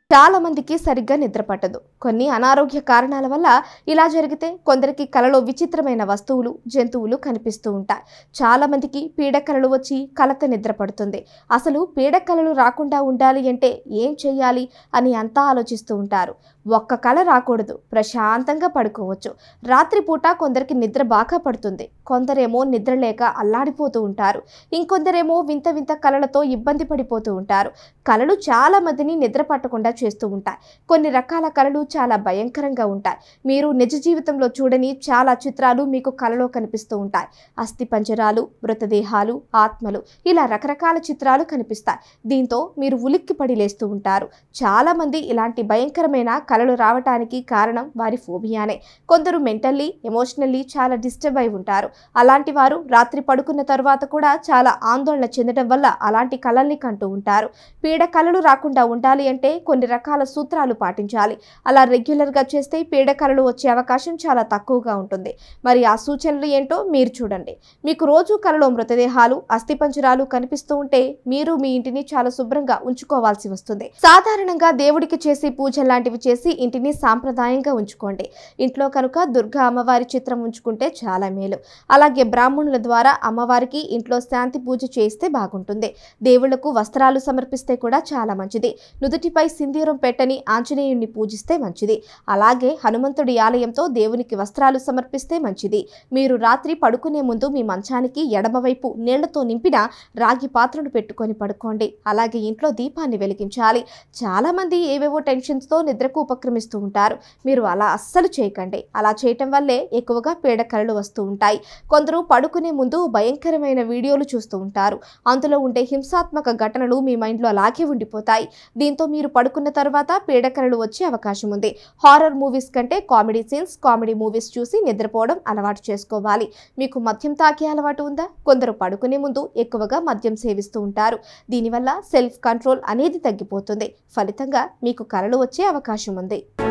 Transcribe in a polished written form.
చాలా మందికి సరిగ్గా నిద్ర పట్టదు. కొన్ని అనారోగ్య కారణాల వల్ల ఇలా జరిగితే కొందరికి కలలో విచిత్రమైన వస్తువులు, జంతువులు కనిపిస్తూ ఉంటాయి. చాలా మందికి పీడకలలు వచ్చి కలత నిద్ర పడుతుంది. అసలు పీడకలలు రాకుండా ఉండాలి అంటే ఏం చేయాలి అని అంతా ఆలోచిస్తూ ఉంటారు. ఒక్క కల రాకూడదు, ప్రశాంతంగా పడుకోవచ్చు. రాత్రిపూట కొందరికి నిద్ర బాగా పడుతుంది. కొందరేమో నిద్ర లేక అల్లాడిపోతూ ఉంటారు. ఇంకొందరేమో వింత వింత కలలతో ఇబ్బంది పడిపోతూ ఉంటారు. కలలు చాలా మందిని నిద్ర పట్టకుండా చేస్తూ ఉంటాయి. కొన్ని రకాల కలలు చాలా భయంకరంగా ఉంటాయి. మీరు నిజ జీవితంలో చూడని చాలా చిత్రాలు మీకు కలలో కనిపిస్తూ ఉంటాయి. అస్థిపంజరాలు, మృతదేహాలు, ఆత్మలు, ఇలా రకరకాల చిత్రాలు కనిపిస్తాయి. దీంతో మీరు ఉలిక్కిపడి లేస్తూ ఉంటారు. చాలా మంది ఇలాంటి భయంకరమైన కలలు రావటానికి కారణం వారి ఫోబియానే. కొందరు మెంటల్లీ, ఎమోషనల్లీ చాలా డిస్టర్బ్ అయి ఉంటారు. అలాంటి వారు రాత్రి పడుకున్న తర్వాత కూడా చాలా ఆందోళన చెందడం వల్ల అలాంటి కలల్ని కంటూ ఉంటారు. పీడ కలలు రాకుండా ఉండాలి అంటే కొన్ని రకాల సూత్రాలు పాటించాలి. అలా రెగ్యులర్గా చేస్తే పీడ కలలు వచ్చే అవకాశం చాలా తక్కువగా ఉంటుంది. మరి ఆ సూచనలు ఏంటో మీరు చూడండి. మీకు రోజు కలలో మృతదేహాలు, అస్థిపంజరాలు కనిపిస్తూ ఉంటే మీరు మీ ఇంటిని చాలా శుభ్రంగా ఉంచుకోవాల్సి వస్తుంది. సాధారణంగా దేవుడికి చేసే పూజ లాంటివి చేసి ఇంటిని సాంప్రదాయంగా ఉంచుకోండి. ఇంట్లో కనుక దుర్గా అమ్మవారి చిత్రం ఉంచుకుంటే చాలా మేలు. అలాగే బ్రాహ్మణుల ద్వారా అమ్మవారికి ఇంట్లో శాంతి పూజ చేస్తే బాగుంటుంది. దేవుళ్లకు వస్త్రాలు సమర్పిస్తే కూడా చాలా మంచిది. నుదుటిపై సింధూరం పెట్టని ఆంజనేయుణ్ణి పూజిస్తే మంచిది. అలాగే హనుమంతుడి ఆలయంతో దేవునికి వస్త్రాలు సమర్పిస్తే మంచిది. మీరు రాత్రి పడుకునే ముందు మీ మంచానికి ఎడమవైపు నీళ్లతో నింపిన రాగి పాత్రను పెట్టుకొని పడుకోండి. అలాగే ఇంట్లో దీపాన్ని వెలిగించాలి. చాలా మంది ఏవేవో టెన్షన్స్తో నిద్రకు ఉపక్రమిస్తూ ఉంటారు. మీరు అలా అస్సలు చేయకండి. అలా చేయటం వల్లే ఎక్కువగా పీడ కలలు వస్తూ ఉంటాయి. కొందరు పడుకునే ముందు భయంకరమైన వీడియోలు చూస్తూ ఉంటారు. అందులో ఉండే హింసాత్మక ఘటనలు మీ మైండ్లో అలాగే ఉండిపోతాయి. దీంతో మీరు పడుకున్న తర్వాత పీడకలలు వచ్చే అవకాశం ఉంది. హారర్ మూవీస్ కంటే కామెడీ సీన్స్, కామెడీ మూవీస్ చూసి నిద్రపోవడం అలవాటు చేసుకోవాలి. మీకు మద్యం తాగే అలవాటు ఉందా? కొందరు పడుకునే ముందు ఎక్కువగా మద్యం సేవిస్తూ ఉంటారు. దీనివల్ల సెల్ఫ్ కంట్రోల్ అనేది తగ్గిపోతుంది. ఫలితంగా మీకు కలలు వచ్చే అవకాశం ఉంది.